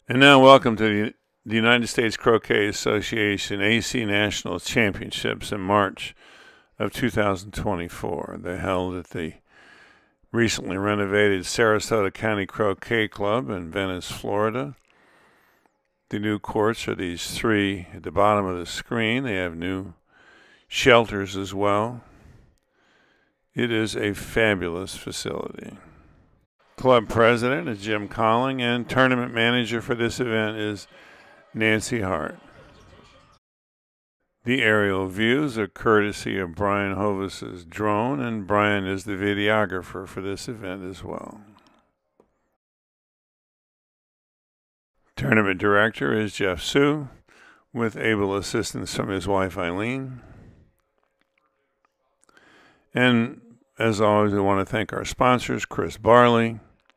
And now welcome to the United States Croquet Association AC National Championships in March of 2024. They're held at the recently renovated Sarasota County Croquet Club in Venice, Florida. The new courts are these three at the bottom of the screen. They have new shelters as well. It is a fabulous facility. Club president is Jim Colling, and tournament manager for this event is Nancy Hart. The aerial views are courtesy of Brian Hovis's drone, and Brian is the videographer for this event as well. Tournament director is Jeff Sue, with able assistance from his wife Eileen. And as always, we want to thank our sponsors, Chris Barley,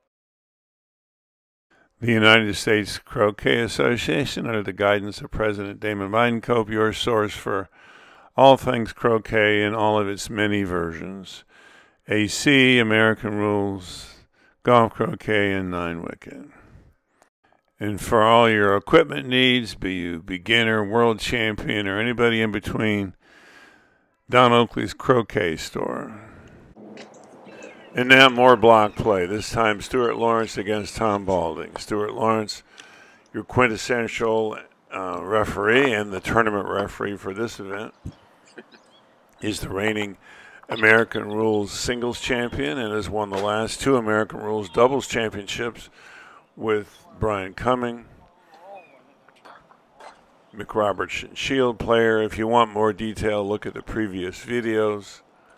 the United States Croquet Association, under the guidance of President Damon Weidenkope, your source for all things croquet in all of its many versions. AC, American Rules, Golf Croquet, and 9-Wicket. And for all your equipment needs, be you beginner, world champion, or anybody in between, Don Oakley's Croquet Store. And now more block play, this time Stuart Lawrence against Tom Balding. Stuart Lawrence, your quintessential referee and the tournament referee for this event. He's the reigning American Rules singles champion and has won the last two American Rules doubles championships with Brian Cumming, McRobertson Shield player. If you want more detail, look at the previous videos.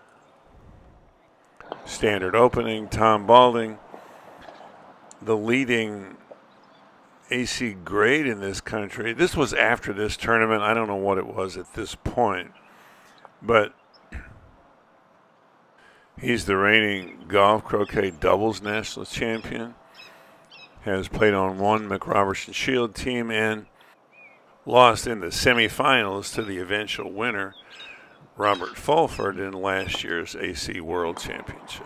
Standard opening, Tom Balding, the leading AC grade in this country. This was after this tournament. I don't know what it was at this point, but he's the reigning golf croquet doubles national champion, has played on one McRobertson Shield team and lost in the semifinals to the eventual winner, Robert Fulford, in last year's AC World Championships.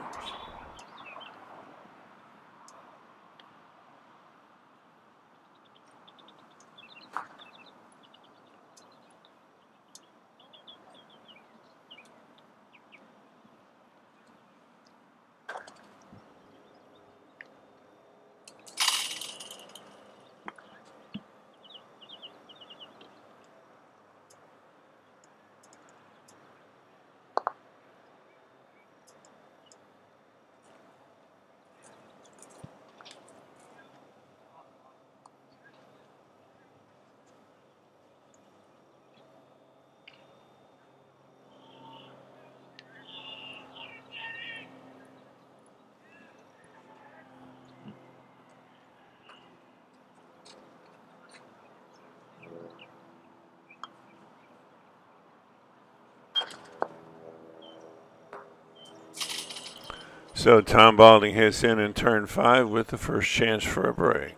So Tom Balding hits in turn 5 with the first chance for a break.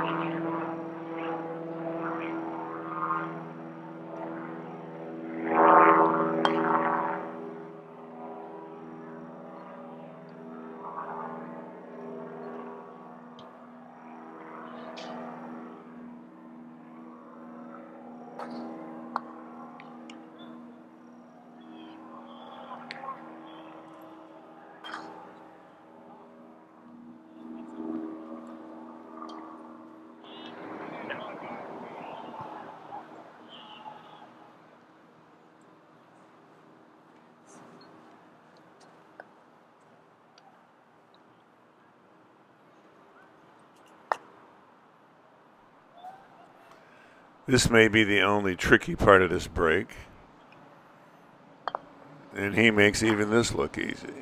This may be the only tricky part of this break. And he makes even this look easy.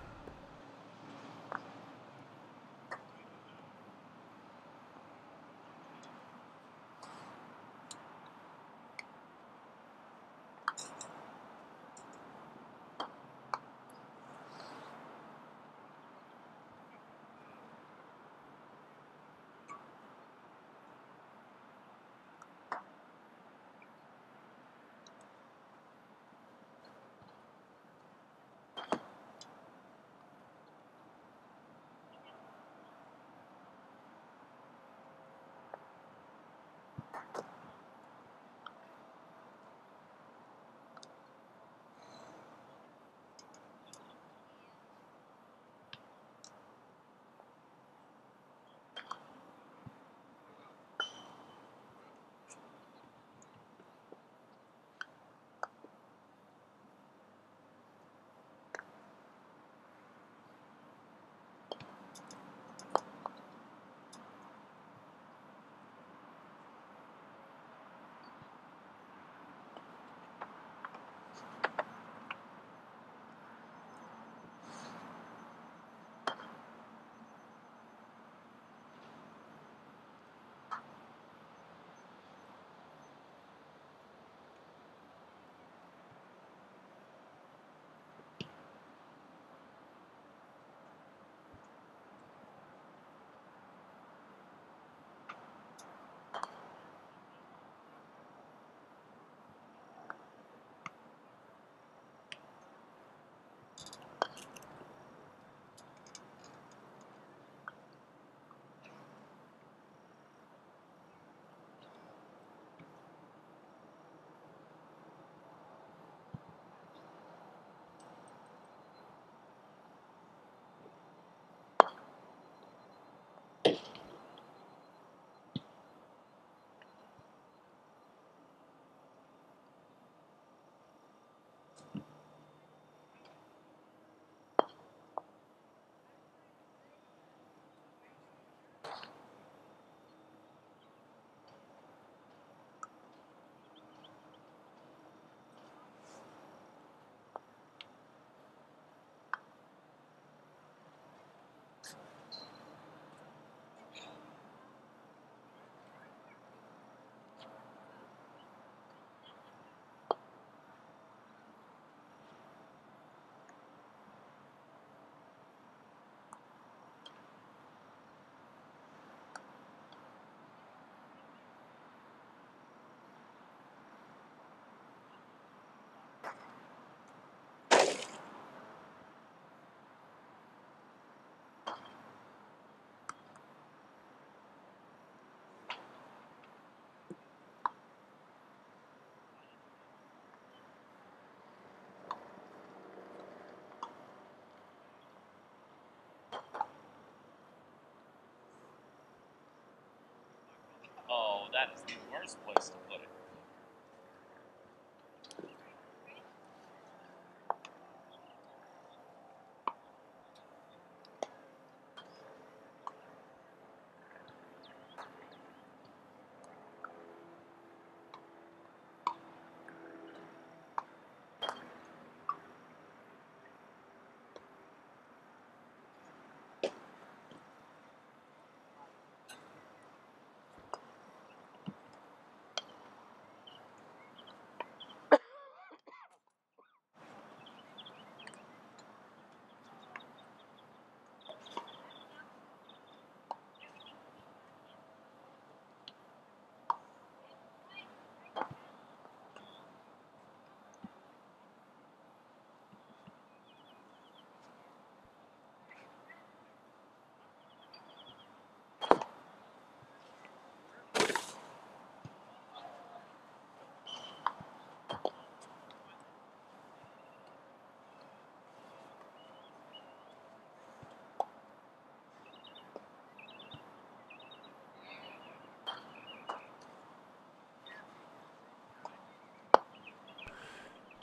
Oh, that is the worst place to put it.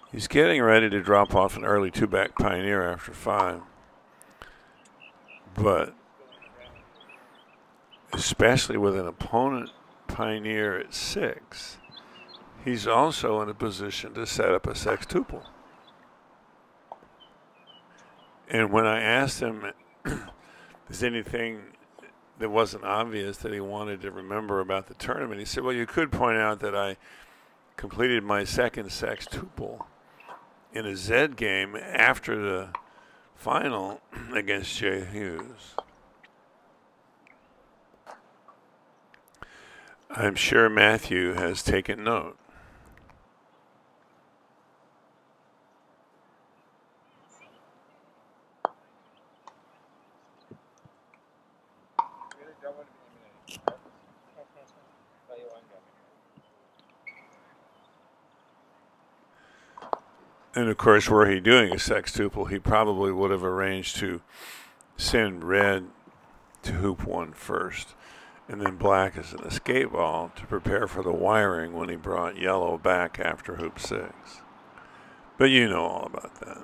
He's getting ready to drop off an early two-back Pioneer after 5. But especially with an opponent Pioneer at 6, he's also in a position to set up a sextuple. And when I asked him, is anything that wasn't obvious that he wanted to remember about the tournament, he said, well, you could point out that I completed my second sextuple in a Z game after the final against Jay Hughes. I'm sure Matthew has taken note. And of course, were he doing a sextuple, he probably would have arranged to send red to hoop 1 first, and then black as an escape ball to prepare for the wiring when he brought yellow back after hoop 6. But you know all about that.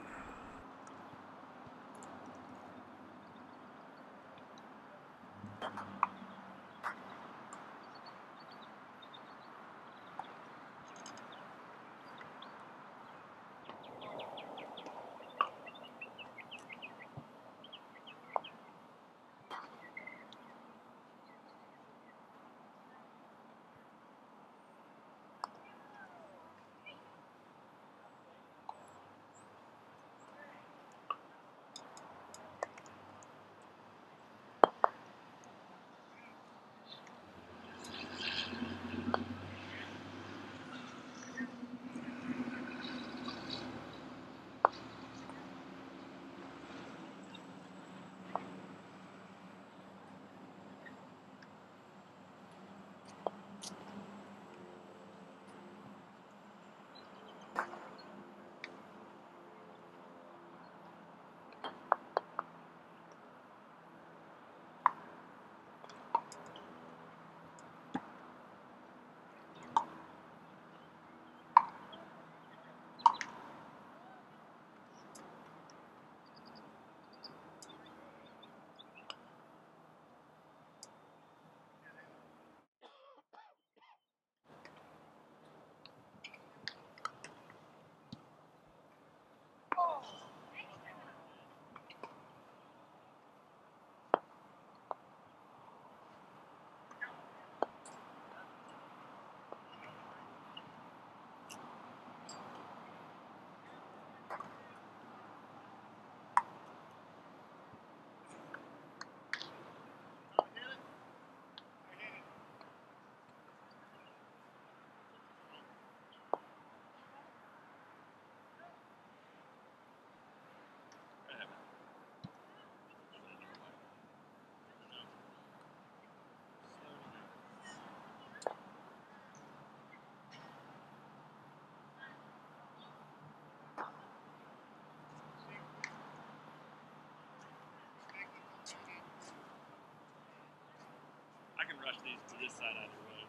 I can rush these to this side either way.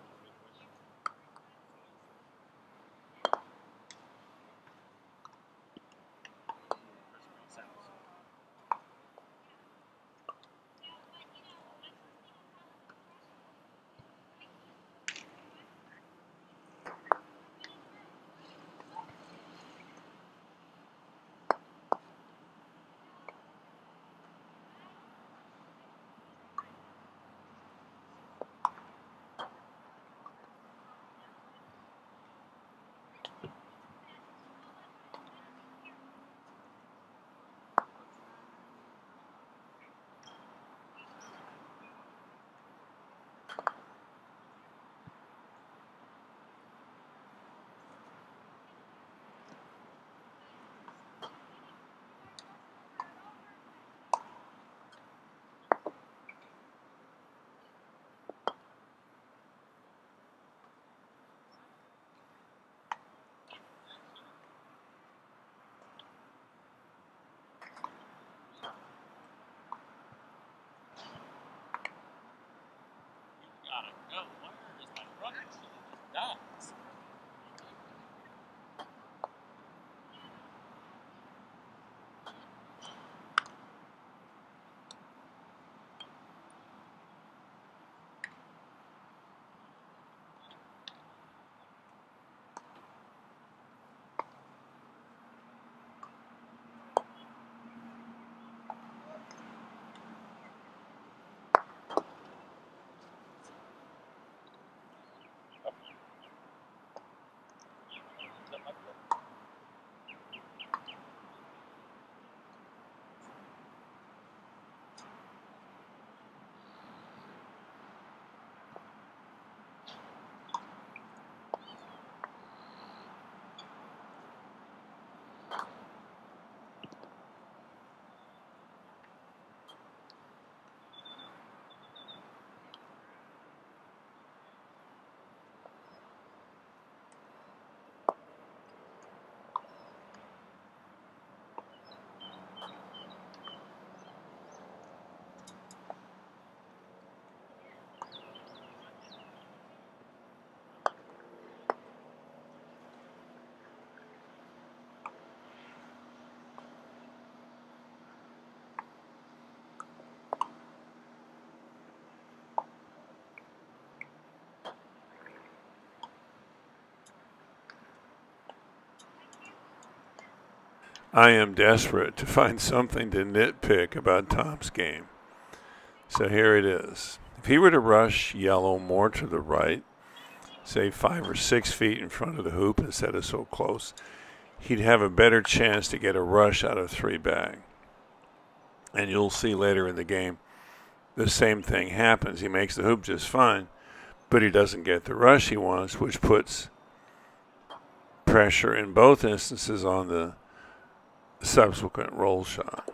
I am desperate to find something to nitpick about Tom's game. So here it is. If he were to rush yellow more to the right, say 5 or 6 feet in front of the hoop instead of so close, he'd have a better chance to get a rush out of 3 back. And you'll see later in the game, the same thing happens. He makes the hoop just fine, but he doesn't get the rush he wants, which puts pressure in both instances on the subsequent roll shot.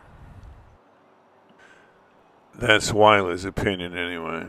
That's Wiley's opinion anyway.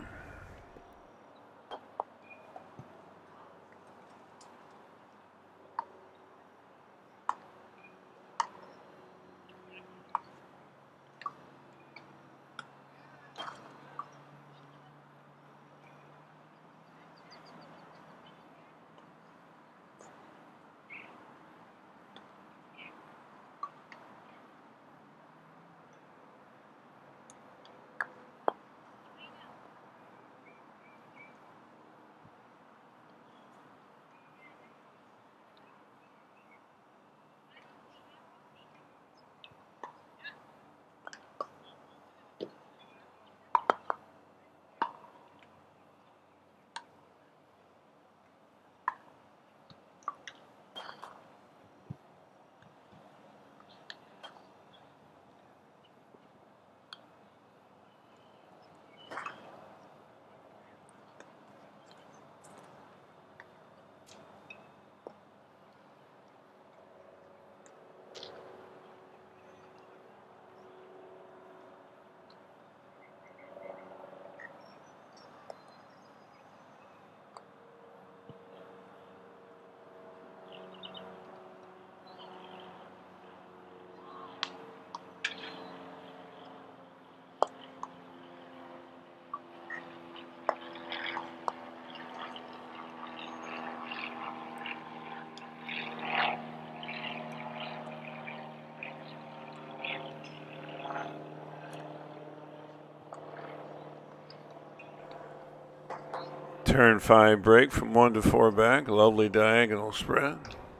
Turn 5 break from 1 to 4 back. Lovely diagonal spread.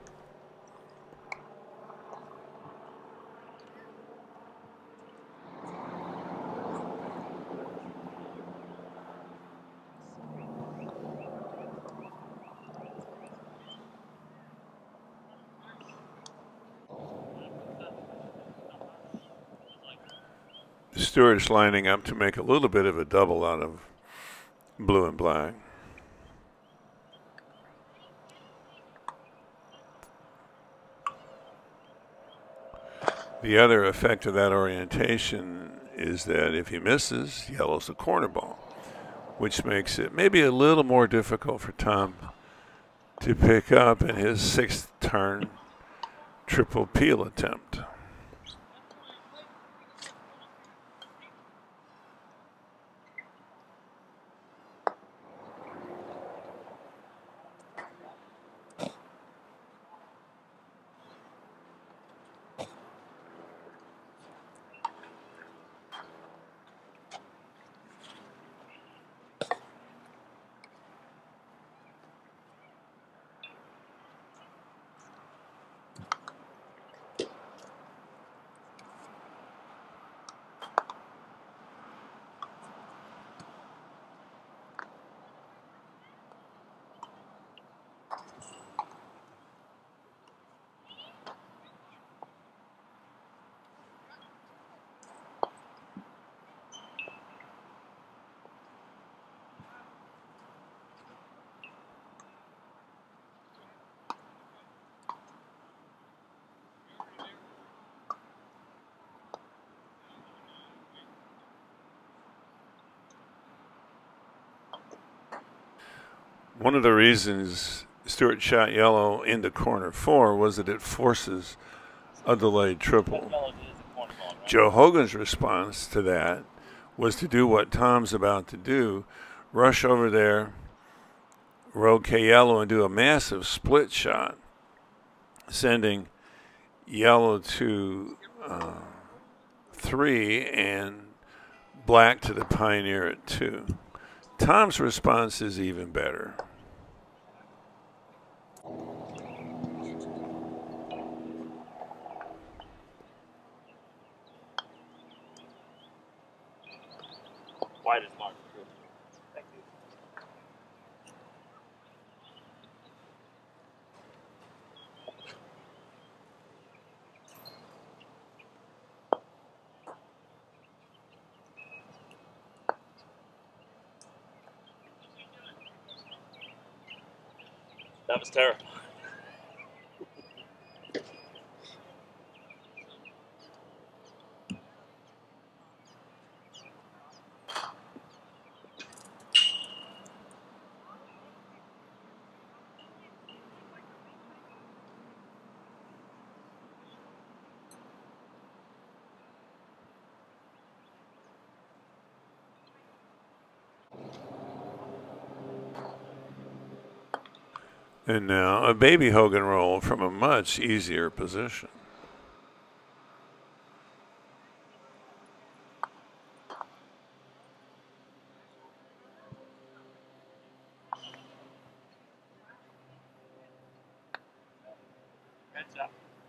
Stuart's lining up to make a little bit of a double out of blue and black. The other effect of that orientation is that if he misses, yellow's a corner ball, which makes it maybe a little more difficult for Tom to pick up in his 6th turn triple peel attempt. One of the reasons Stuart shot yellow into corner 4 was that it forces a delayed triple. Joe Hogan's response to that was to do what Tom's about to do, rush over there, roquet yellow, and do a massive split shot, sending yellow to 3 and black to the pioneer at 2. Tom's response is even better. side is marked. Thank you. That was terrible. And now a baby Hogan roll from a much easier position. Heads up.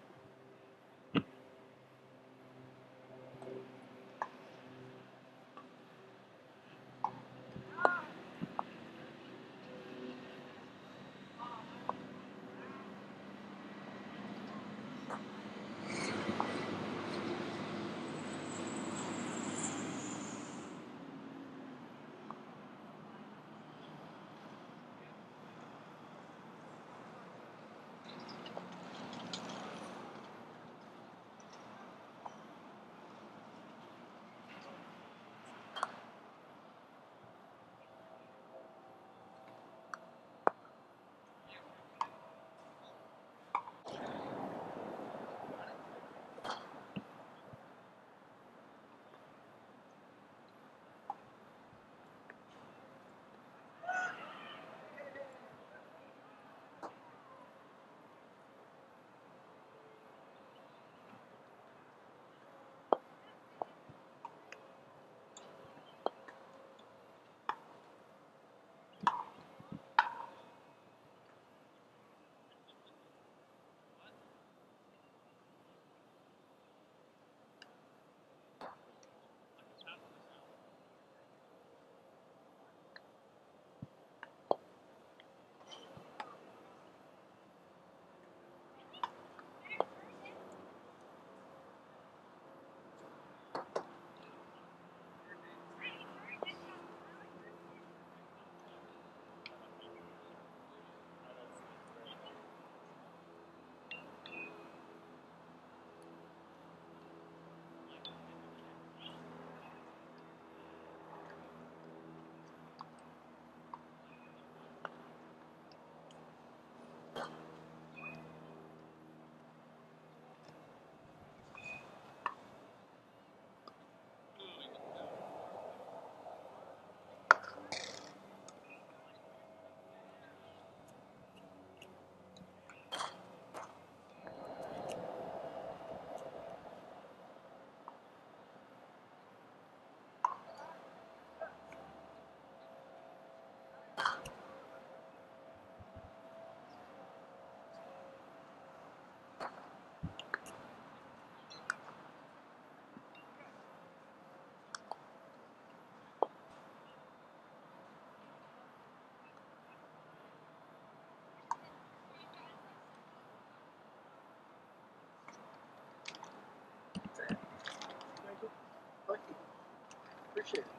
Thank you. Appreciate it.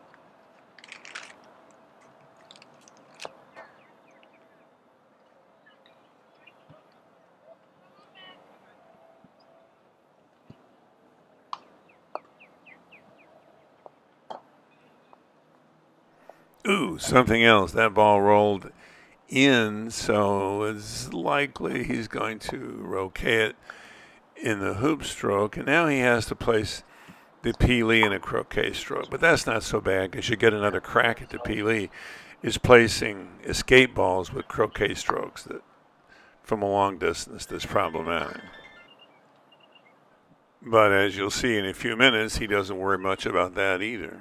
Ooh, something else. That ball rolled in, so it's likely he's going to roquet it in the hoop stroke. And now he has to place the P-Lee in a croquet stroke. But that's not so bad because you get another crack at the P-Lee. Is placing escape balls with croquet strokes that from a long distance that's problematic. But as you'll see in a few minutes, he doesn't worry much about that either.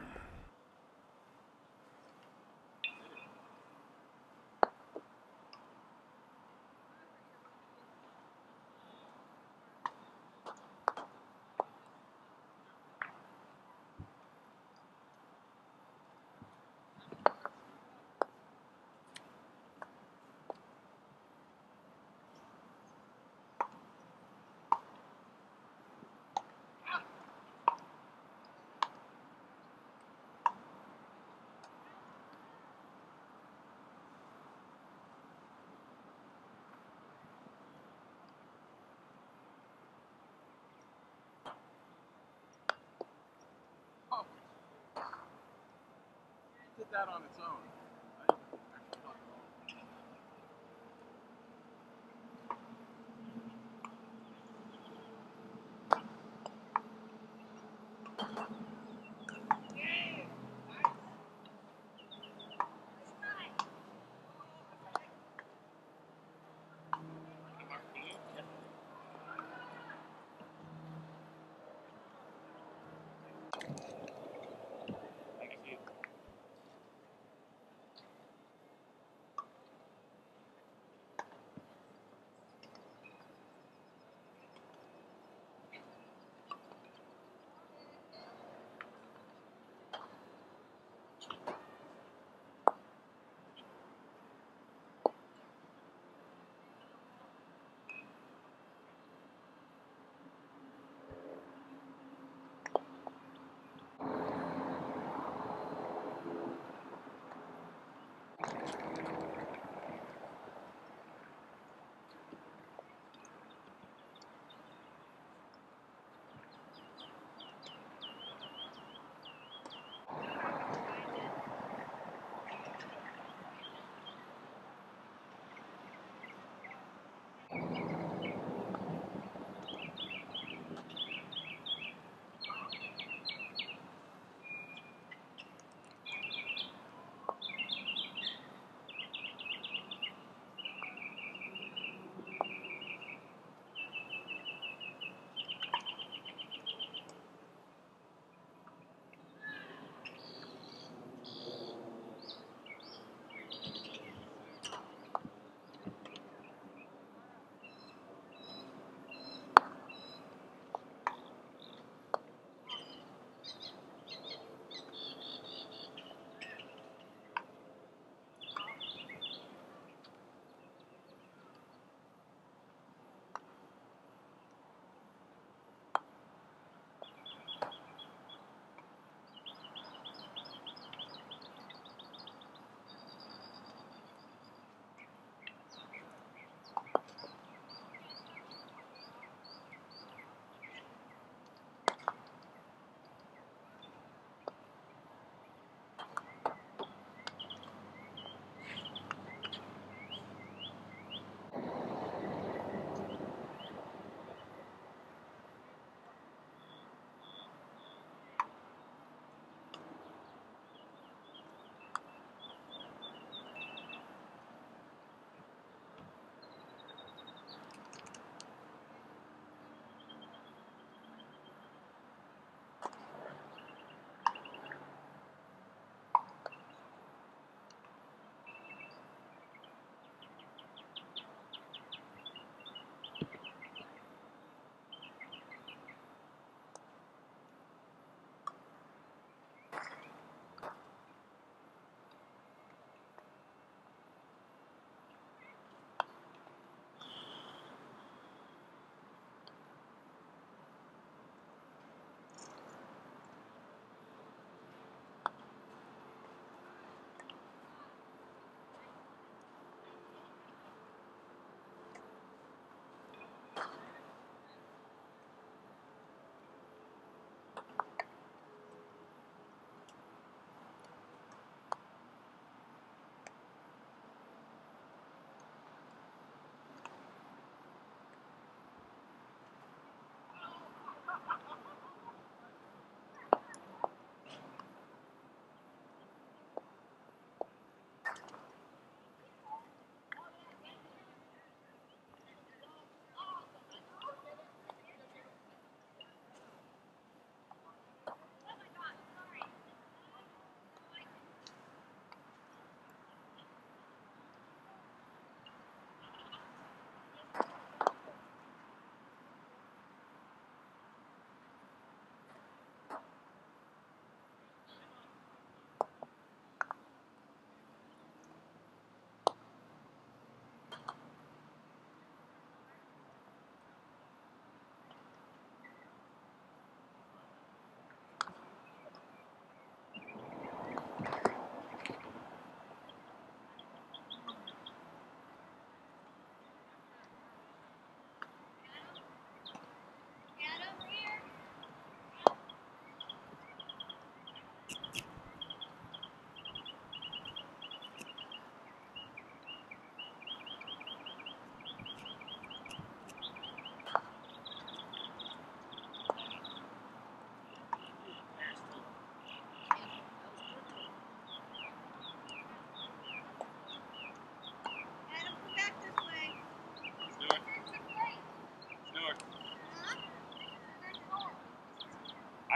that on its own. I actually thought it all.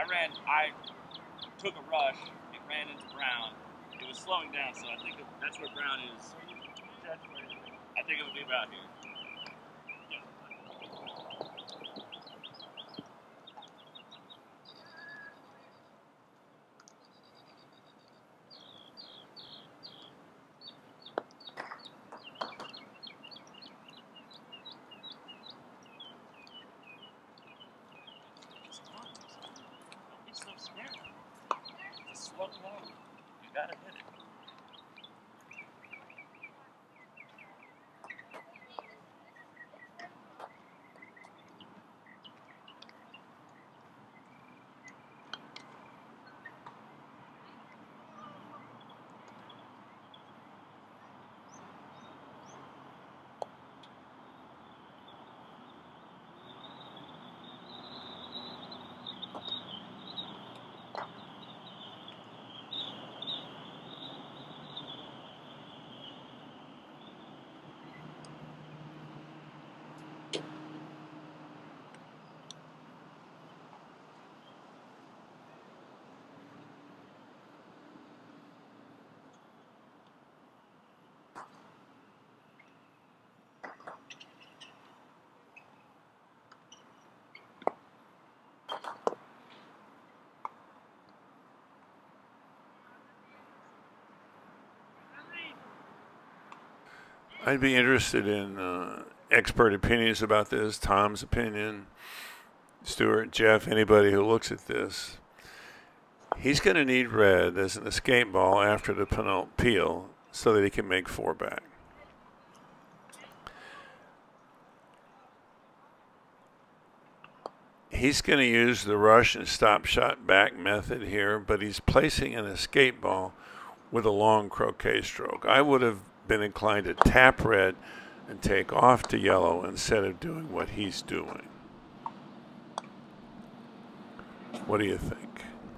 I took a rush. It ran into Brown. It was slowing down, so I think that's where Brown is. I think it would be about here. Don't be so scared. It's a slow ball. You gotta hit it. I'd be interested in expert opinions about this. Tom's opinion, Stuart, Jeff, anybody who looks at this. He's going to need red as an escape ball after the peel so that he can make 4 back. He's going to use the rush and stop shot back method here, but he's placing an escape ball with a long croquet stroke. I would have been inclined to tap red and take off to yellow instead of doing what he's doing. What do you think?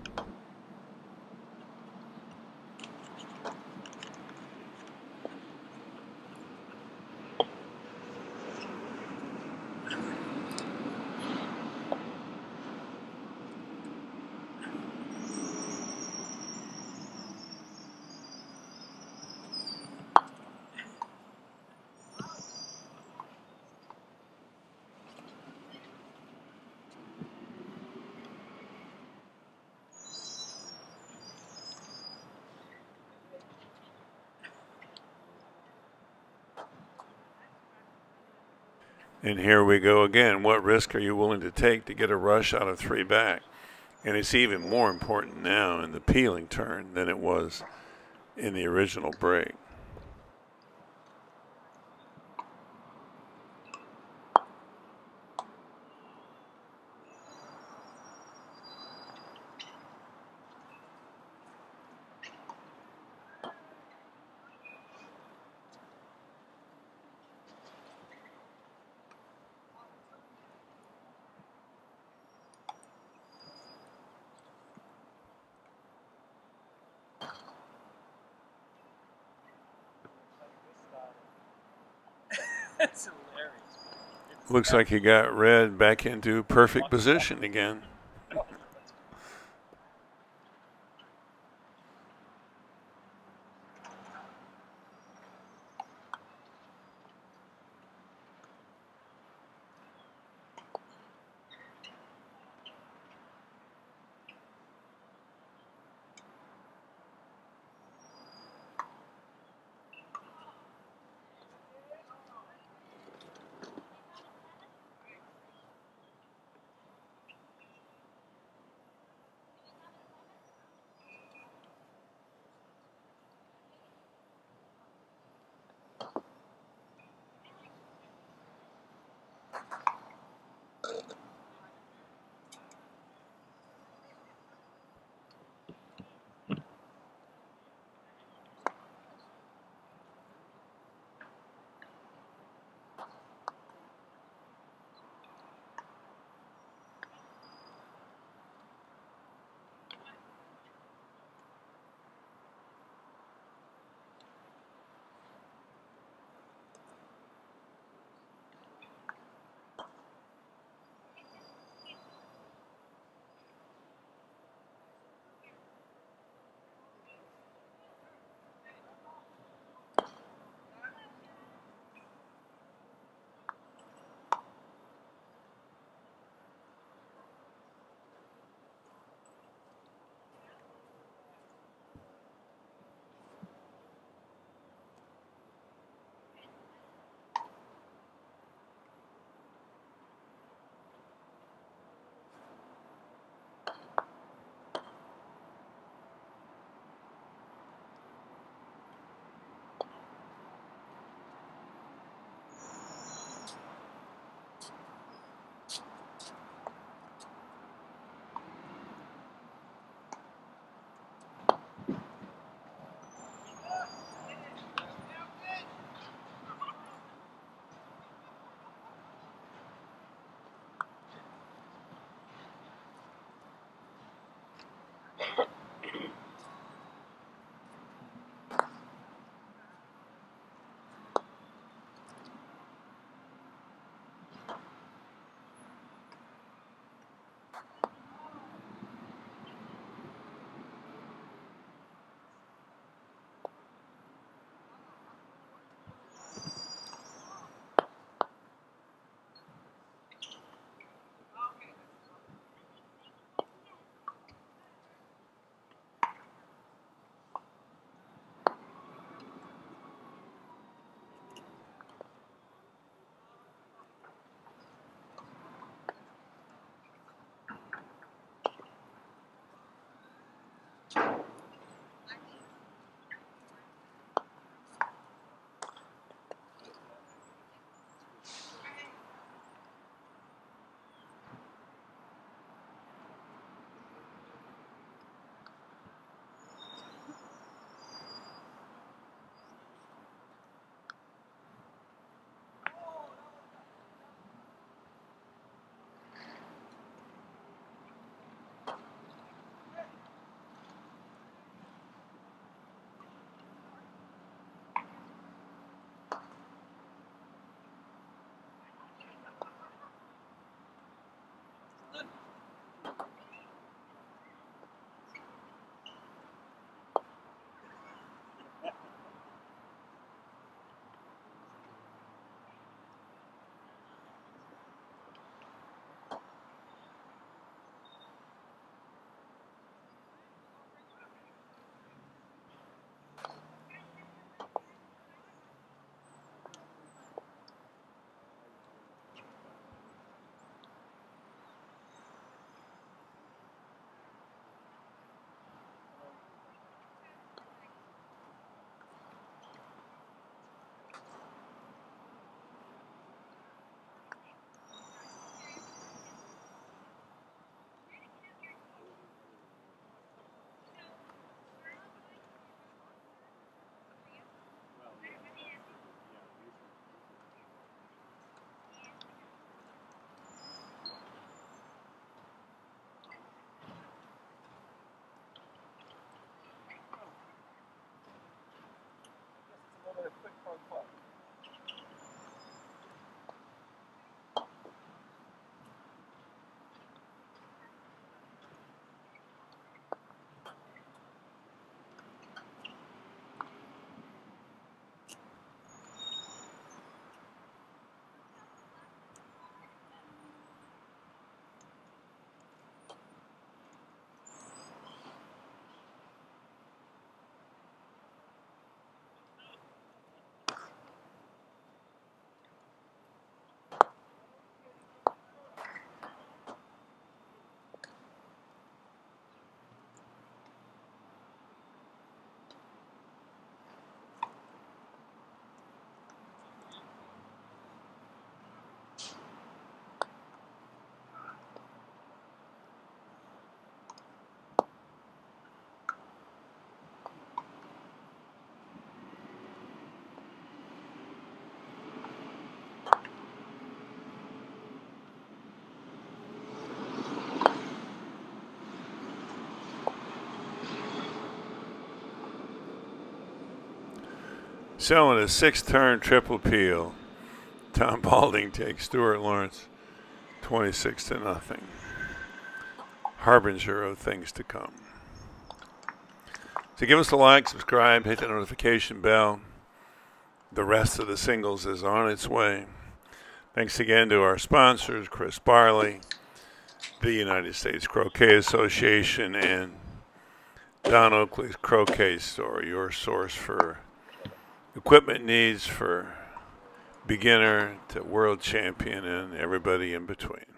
And here we go again. What risk are you willing to take to get a rush out of 3 back? And it's even more important now in the peeling turn than it was in the original break. That's hilarious. Looks like he got red back into perfect position again. Another quick phone call. So in a 6-turn triple peel, Tom Balding takes Stuart Lawrence 26-0. Harbinger of things to come. So give us a like, subscribe, hit the notification bell. The rest of the singles is on its way. Thanks again to our sponsors, Chris Barley, the United States Croquet Association, and Don Oakley's Croquet Store, your source for equipment needs for beginner to world champion and everybody in between.